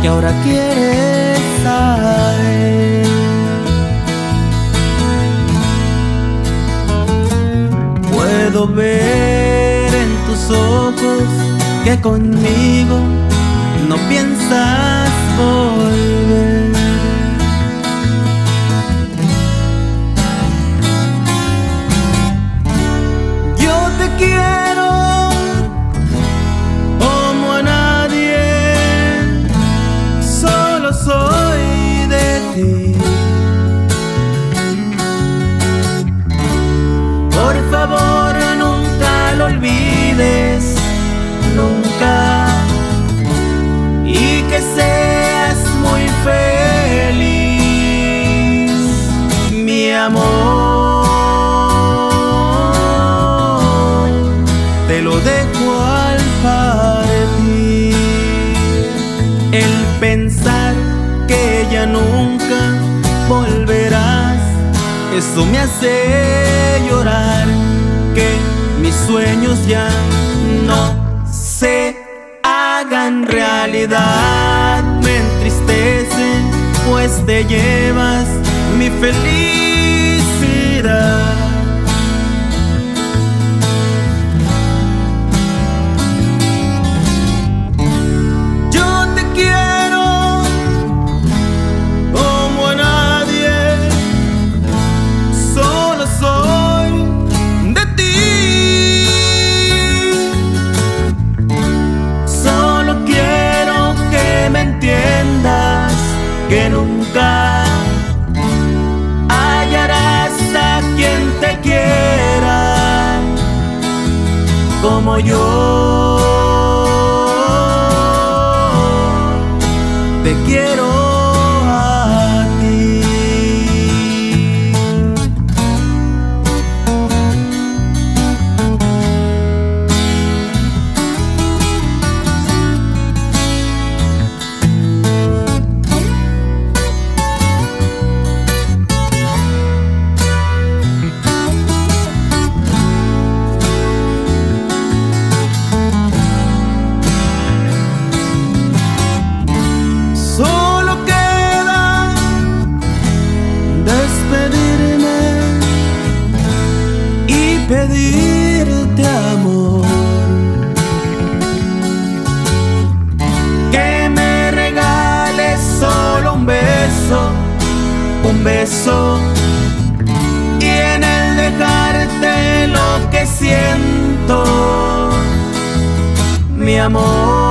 y ahora quieres saber. Puedo ver en tus ojos que conmigo no piensas volver. Yo te quiero como a nadie, solo soy de ti. Por favor, nunca lo olvides, nunca, y que seas muy feliz, mi amor. Te lo dejo al partir. El pensar que ya nunca volverás, eso me hace llorar. Que mis sueños ya no se hagan realidad, me entristece, pues te llevas mi felicidad. Yo te quiero como a nadie, solo soy de ti. Solo quiero que me entiendas, que nunca hallarás a quien te quiera como yo te quiero a ti. Solo queda despedirme y pedirte amor, que me regales solo un beso, y en el dejarte lo que siento, mi amor.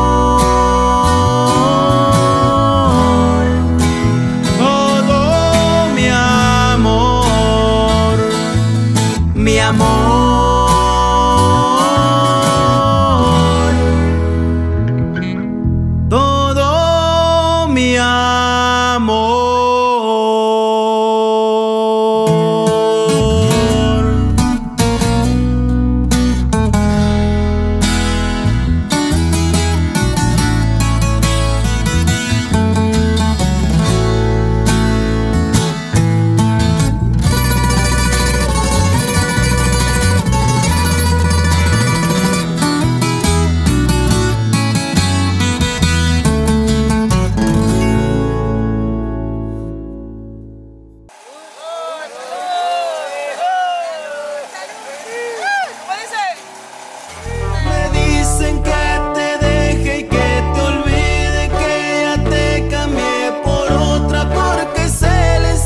Mi amor, todo mi amor.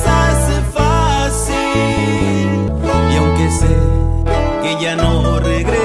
Ya no regreso.